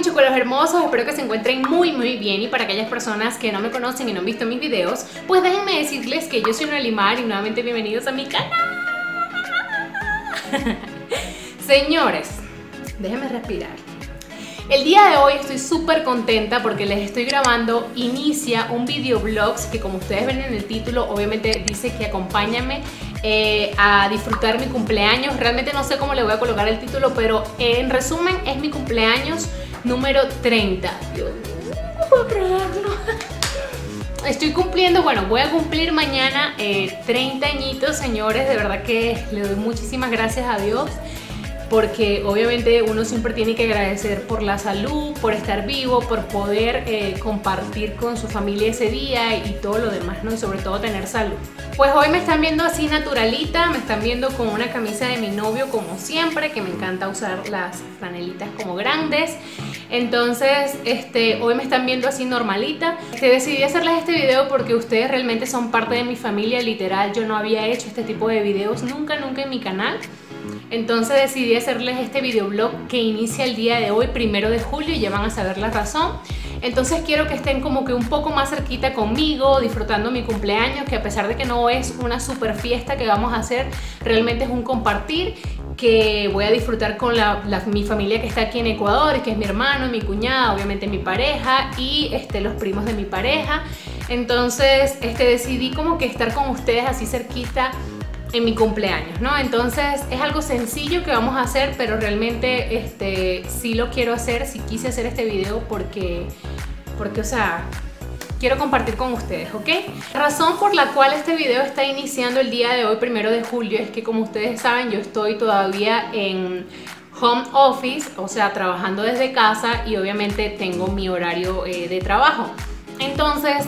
mis chocolos hermosos, espero que se encuentren muy bien. Y para aquellas personas que no me conocen y no han visto mis videos, pues déjenme decirles que yo soy Noely Mar y nuevamente bienvenidos a mi canal. Señores, déjenme respirar. El día de hoy estoy súper contenta porque les estoy grabando, inicia un videoblog que, como ustedes ven en el título, obviamente dice que acompáñame a disfrutar mi cumpleaños. Realmente no sé cómo le voy a colocar el título, pero en resumen es mi cumpleaños número 30. Dios mío, no puedo creerlo. Estoy cumpliendo, bueno, voy a cumplir mañana 30 añitos, señores. De verdad que le doy muchísimas gracias a Dios, porque obviamente uno siempre tiene que agradecer por la salud, por estar vivo, por poder compartir con su familia ese día y todo lo demás, ¿no? Y sobre todo tener salud. Pues hoy me están viendo así naturalita, me están viendo con una camisa de mi novio como siempre, que me encanta usar las franelitas como grandes. Entonces, hoy me están viendo así normalita. Decidí hacerles este video porque ustedes realmente son parte de mi familia, literal. Yo no había hecho este tipo de videos nunca en mi canal. Entonces decidí hacerles este videoblog que inicia el día de hoy, 1 de julio, y ya van a saber la razón. Entonces quiero que estén como que un poco más cerquita conmigo, disfrutando mi cumpleaños, que a pesar de que no es una super fiesta que vamos a hacer, realmente es un compartir que voy a disfrutar con mi familia que está aquí en Ecuador, que es mi hermano, mi cuñada, obviamente mi pareja y los primos de mi pareja. Entonces decidí como que estar con ustedes así cerquita en mi cumpleaños, ¿no? Entonces es algo sencillo que vamos a hacer, pero realmente sí lo quiero hacer, sí quise hacer este video porque o sea, quiero compartir con ustedes, ¿ok? La razón por la cual este video está iniciando el día de hoy, 1 de julio, es que, como ustedes saben, yo estoy todavía en home office, o sea, trabajando desde casa, y obviamente tengo mi horario de trabajo. Entonces,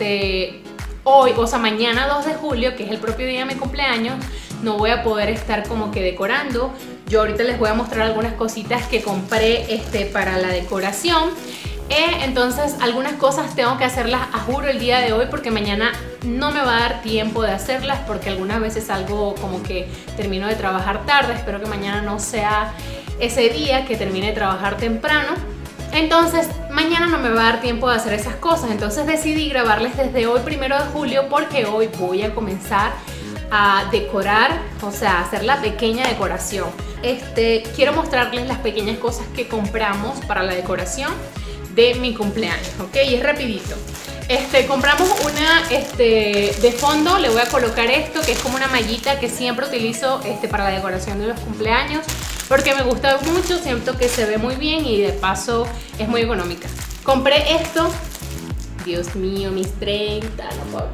hoy, o sea, mañana 2 de julio, que es el propio día de mi cumpleaños, no voy a poder estar como que decorando. Yo ahorita les voy a mostrar algunas cositas que compré para la decoración. Entonces algunas cosas tengo que hacerlas a juro el día de hoy, porque mañana no me va a dar tiempo de hacerlas, porque algunas veces salgo como que termino de trabajar tarde. Espero que mañana no sea ese día, que termine de trabajar temprano. Entonces mañana no me va a dar tiempo de hacer esas cosas. Entonces decidí grabarles desde hoy, 1 de julio, porque hoy voy a comenzar a decorar, o sea, a hacer la pequeña decoración. Quiero mostrarles las pequeñas cosas que compramos para la decoración de mi cumpleaños, ¿ok? Y es rapidito. Compramos una, de fondo le voy a colocar esto, que es como una mallita que siempre utilizo para la decoración de los cumpleaños, porque me gusta mucho, siento que se ve muy bien y de paso es muy económica. Compré esto, Dios mío, mis 30, no puedo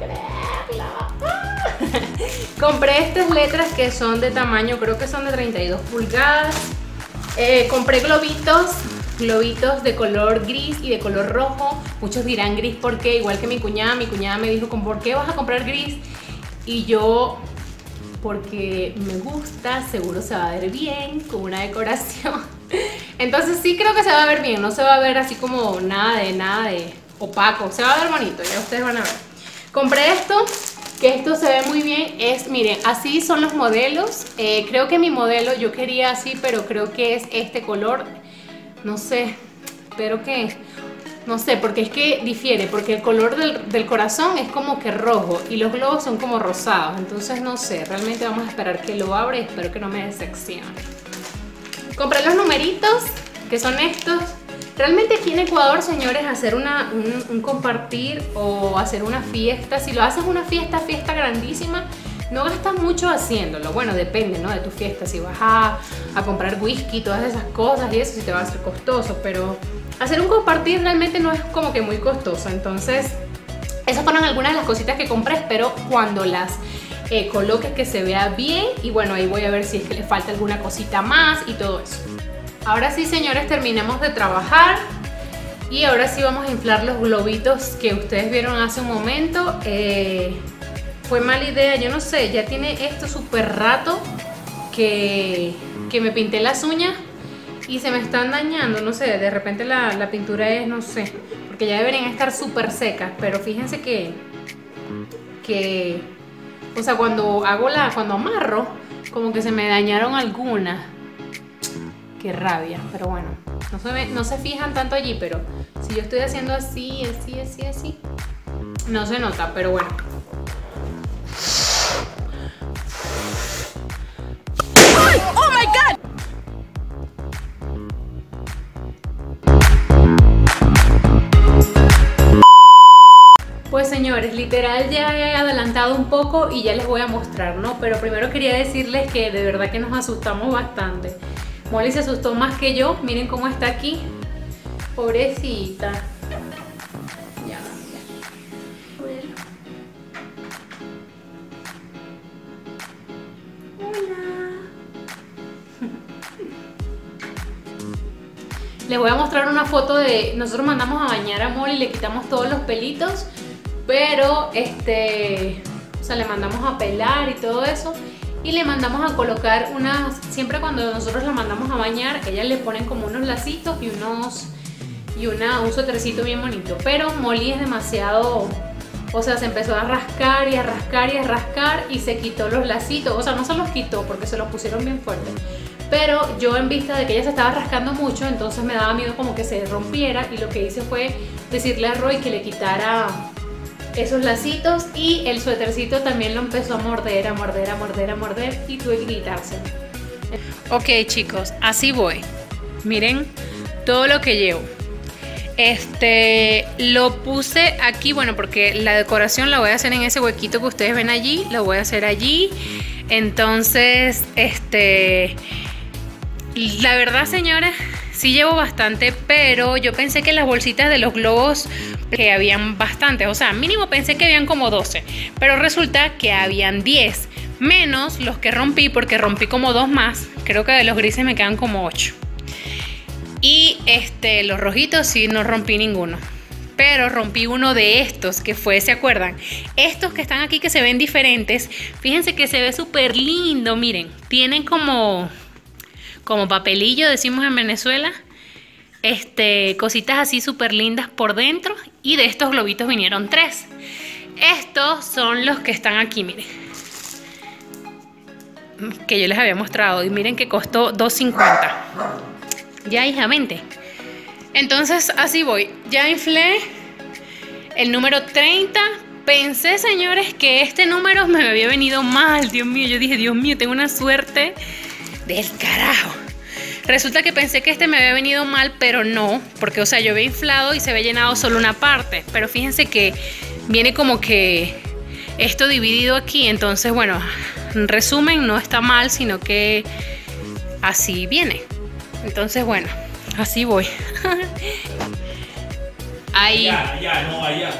creerlo. Compré estas letras que son de tamaño, creo que son de 32 pulgadas. Compré globitos de color gris y de color rojo. Muchos dirán gris porque, igual que mi cuñada me dijo, ¿por qué vas a comprar gris? Y yo, porque me gusta, seguro se va a ver bien con una decoración. Entonces sí creo que se va a ver bien, no se va a ver así como nada de opaco, se va a ver bonito, ya ustedes van a ver. Compré esto, que esto se ve muy bien, miren, así son los modelos. Creo que mi modelo yo quería así, pero creo que es este color. No sé, espero que, no sé, porque es que difiere, porque el color del corazón es como que rojo y los globos son como rosados. Entonces no sé, realmente vamos a esperar que lo abra y espero que no me decepcione. Compré los numeritos, que son estos. Realmente aquí en Ecuador, señores, hacer un compartir o hacer una fiesta, si lo haces una fiesta grandísima, no gastas mucho haciéndolo. Bueno, depende, ¿no?, de tu fiesta. Si vas a comprar whisky, todas esas cosas y eso, sí te va a ser costoso. Pero hacer un compartir realmente no es como que muy costoso. Entonces, esas fueron algunas de las cositas que compré. Espero cuando las coloque que se vea bien. Y bueno, ahí voy a ver si es que le falta alguna cosita más y todo eso. Ahora sí, señores, terminamos de trabajar. Y ahora sí vamos a inflar los globitos que ustedes vieron hace un momento. Fue mala idea, yo no sé, ya tiene esto súper rato que me pinté las uñas y se me están dañando, no sé, de repente la pintura es, no sé, porque ya deberían estar súper secas, pero fíjense que, o sea, cuando amarro, como que se me dañaron algunas. Qué rabia, pero bueno, no se fijan tanto allí, pero si yo estoy haciendo así, no se nota, pero bueno. ¡Oh my God! Pues señores, literal ya he adelantado un poco y ya les voy a mostrar, ¿no? Pero primero quería decirles que de verdad que nos asustamos bastante. Molly se asustó más que yo, miren cómo está aquí. Pobrecita. Ya. Hola. Les voy a mostrar una foto de... Nosotros mandamos a bañar a Molly, le quitamos todos los pelitos, pero o sea, le mandamos a pelar y todo eso. Y le mandamos a colocar unas... Siempre cuando nosotros la mandamos a bañar, ella le ponen como unos lacitos y un suétercito bien bonito. Pero Molly es demasiado... O sea, se empezó a rascar y a rascar y a rascar y se quitó los lacitos. O sea, no se los quitó porque se los pusieron bien fuertes. Pero yo, en vista de que ella se estaba rascando mucho, entonces me daba miedo como que se rompiera. Y lo que hice fue decirle a Roy que le quitara esos lacitos, y el suétercito también lo empezó a morder, y tuve que quitárselo. Ok, chicos, así voy. Miren todo lo que llevo. Lo puse aquí, bueno, porque la decoración la voy a hacer en ese huequito que ustedes ven allí, lo voy a hacer allí. Entonces, la verdad, señora, sí llevo bastante, pero yo pensé que las bolsitas de los globos, que habían bastantes, o sea, mínimo pensé que habían como 12, pero resulta que habían 10, menos los que rompí, porque rompí como 2 más. Creo que de los grises me quedan como 8. Y los rojitos sí no rompí ninguno, pero rompí uno de estos, que fue, ¿se acuerdan? Estos que están aquí, que se ven diferentes, fíjense que se ve súper lindo, miren, tienen como papelillo, decimos en Venezuela, cositas así súper lindas por dentro, y de estos globitos vinieron 3. Estos son los que están aquí, miren, que yo les había mostrado, y miren que costó $2.50. Ya, hija, vente. Entonces así voy, ya inflé el número 30. Pensé, señores, que este número me había venido mal. Dios mío, yo dije, Dios mío, tengo una suerte del carajo. Resulta que pensé que me había venido mal, pero no, porque, o sea, yo había inflado y se había llenado solo una parte. Pero fíjense que viene como que esto dividido aquí. Entonces, bueno, en resumen, no está mal, sino que así viene. Entonces, bueno, así voy. Ahí. Allá.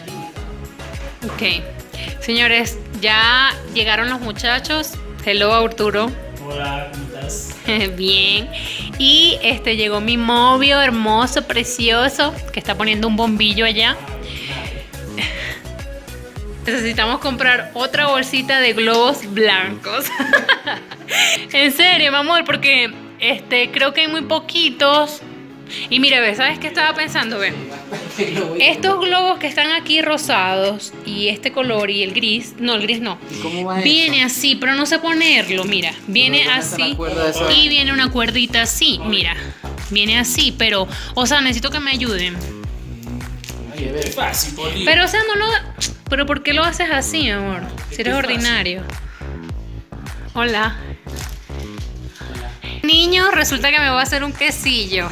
Ok. Señores, ya llegaron los muchachos. Hello, Arturo. Hola, ¿cómo estás? Bien. Y llegó mi novio hermoso, precioso, que está poniendo un bombillo allá. Necesitamos comprar otra bolsita de globos blancos. En serio, mi amor, porque creo que hay muy poquitos. Y mira, ve, ¿sabes qué estaba pensando? Ve, estos globos que están aquí rosados y este color y el gris, no, el gris no. ¿Cómo va viene eso? así, pero no sé ponerlo, mira. Viene así y viene una cuerdita así, mira. Viene así, pero, o sea, necesito que me ayuden. Es fácil, Poli. Pero, o sea, no lo... Pero ¿por qué lo haces así, amor? Si eres ordinario. Hola. Niño, resulta que me va a hacer un quesillo.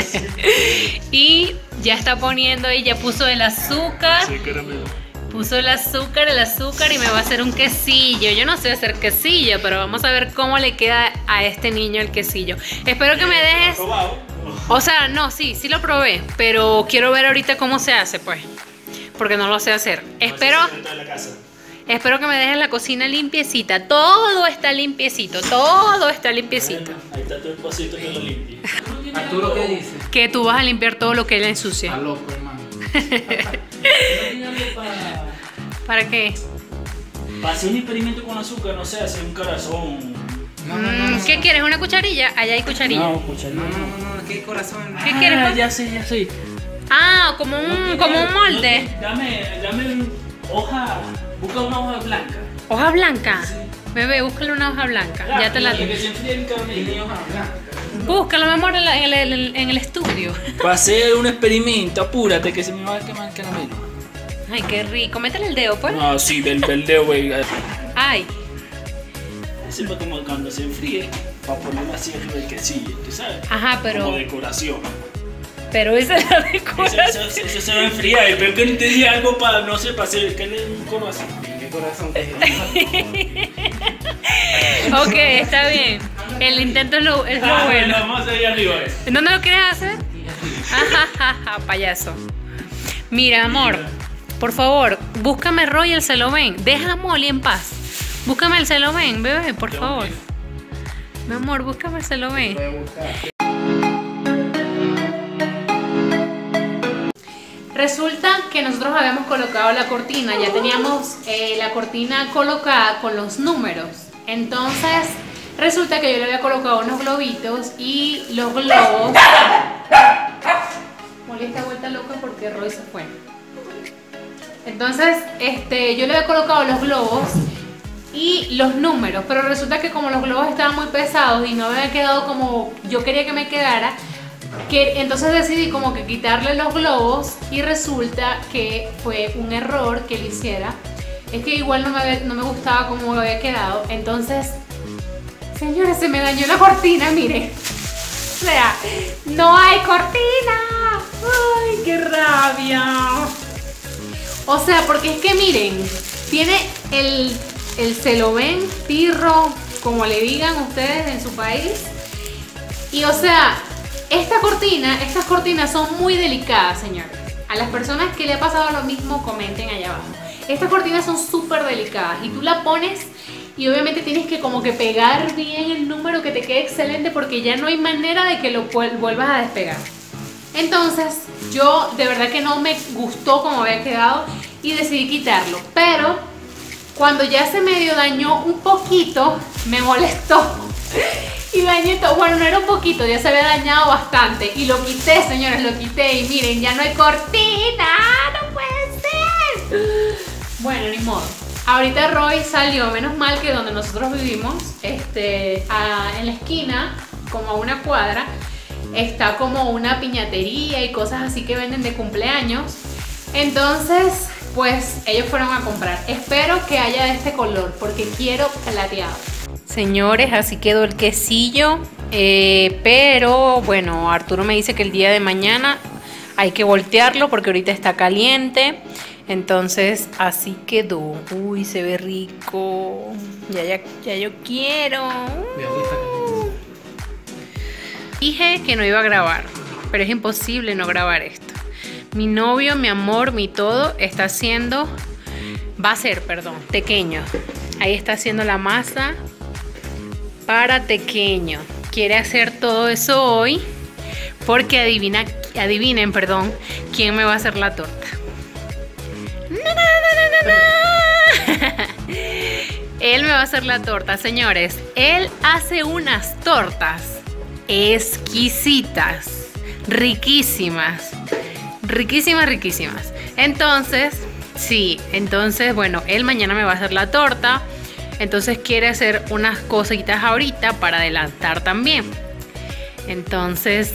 Y ya está poniendo ahí, ya puso el azúcar. Puso el azúcar y me va a hacer un quesillo. Yo no sé hacer quesillo, pero vamos a ver cómo le queda a este niño el quesillo. Espero que me dejes... O sea, no, sí lo probé, pero quiero ver ahorita cómo se hace, pues. Porque no lo sé hacer. Espero que me dejes la cocina limpiecita. Todo está limpiecito, todo está limpiecito. Ahí está tu esposito que lo limpia. Arturo, ¿qué dice? Que tú vas a limpiar todo lo que él ensucia. Está loco, hermano. ¿Para qué? Para hacer un experimento con azúcar, no sé, hacer un corazón. No. ¿Qué quieres? ¿Una cucharilla? Allá hay cucharilla. No, cucharilla. No, ¿qué corazón? ¿Qué quieres? Ah, ya sé. Ah, como un molde. Dame hoja. Busca una hoja blanca. ¿Hoja blanca? Sí. Bebé, búscale una hoja blanca. Ya te la Que se enfríe el caramelo. Tiene hoja blanca. Búscalo, mi amor, en el estudio. Para hacer un experimento, apúrate que se me va a quemar el caramelo. Ay, qué rico. Métele el dedo, pues. No, sí, el dedo, güey. Ay. Ese es como cuando se enfríe, para ponerlo así arriba del quesillo, ¿tú sabes? Ajá, pero. Como decoración. Pero esa es la decoración. Eso se va a enfriar, pero que no te dije algo para, no sé, para hacer que le un corazón. ¿Qué corazón? Ok, está bien. El intento es lo bueno. Bueno, vamos a hacer ahí arriba. ¿En dónde lo quieres hacer? Ajajaja, payaso. Mira, amor, por favor, búscame Royal Se Lo Ven. Deja a Molly en paz. Búscame el Se Lo Ven, bebé, por favor. Mi amor, búscame el Se Lo Ven. Voy a buscar. Resulta que nosotros habíamos colocado la cortina, ya teníamos la cortina colocada con los números. Entonces, resulta que yo le había colocado unos globitos y los globos. Molly está vuelta loca porque Roy se fue. Entonces, yo le había colocado los globos y los números, pero resulta que como los globos estaban muy pesados y no me había quedado como yo quería que me quedara, entonces decidí como que quitarle los globos y resulta que fue un error que él hiciera. Es que igual no me gustaba cómo me había quedado. Entonces, señores, se me dañó la cortina, miren. O sea, no hay cortina. Ay, qué rabia. O sea, porque es que miren, tiene el Se Lo Ven, pirro, como le digan ustedes en su país. Y o sea, estas cortinas son muy delicadas, señores. A las personas que le ha pasado lo mismo, comenten allá abajo. Estas cortinas son súper delicadas y tú la pones y obviamente tienes que como que pegar bien el número que te quede excelente porque ya no hay manera de que lo vuelvas a despegar. Entonces, yo de verdad que no me gustó como había quedado y decidí quitarlo. Pero cuando ya se medio dañó un poquito, me molestó. Y dañé todo, bueno, no era un poquito, ya se había dañado bastante. Y lo quité, señores, lo quité. Y miren, ya no hay cortina, no puede ser. Bueno, ni modo. Ahorita Roy salió, menos mal que donde nosotros vivimos, en la esquina, como a una cuadra, está como una piñatería y cosas así que venden de cumpleaños. Entonces, pues ellos fueron a comprar. Espero que haya de este color porque quiero plateado. Señores, así quedó el quesillo, pero bueno, Arturo me dice que el día de mañana hay que voltearlo porque ahorita está caliente. Entonces así quedó. Uy, se ve rico. Ya yo quiero. Dije que no iba a grabar, pero es imposible no grabar esto. Mi novio, mi amor, mi todo va a ser tequeño. Ahí está haciendo la masa para tequeño. Quiere hacer todo eso hoy porque adivinen, quién me va a hacer la torta. Él me va a hacer la torta, señores. Él hace unas tortas exquisitas, riquísimas. Entonces, bueno, él mañana me va a hacer la torta. Entonces quiere hacer unas cositas ahorita para adelantar también. Entonces,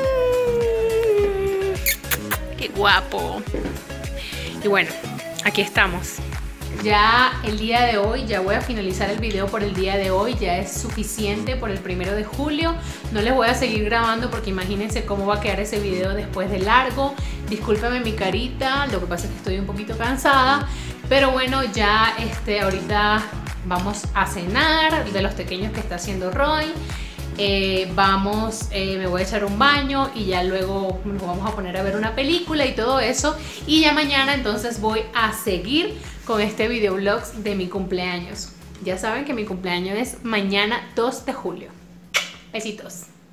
qué guapo. Y bueno, aquí estamos. Ya el día de hoy, ya voy a finalizar el video por el día de hoy. Ya es suficiente por el 1 de julio. No les voy a seguir grabando porque imagínense cómo va a quedar ese video después de largo. Discúlpeme mi carita, lo que pasa es que estoy un poquito cansada. Pero bueno, ya ahorita vamos a cenar de los pequeños que está haciendo Roy. Me voy a echar un baño y ya luego nos vamos a poner a ver una película y todo eso. Y ya mañana entonces voy a seguir con este videoblog de mi cumpleaños. Ya saben que mi cumpleaños es mañana 2 de julio. Besitos.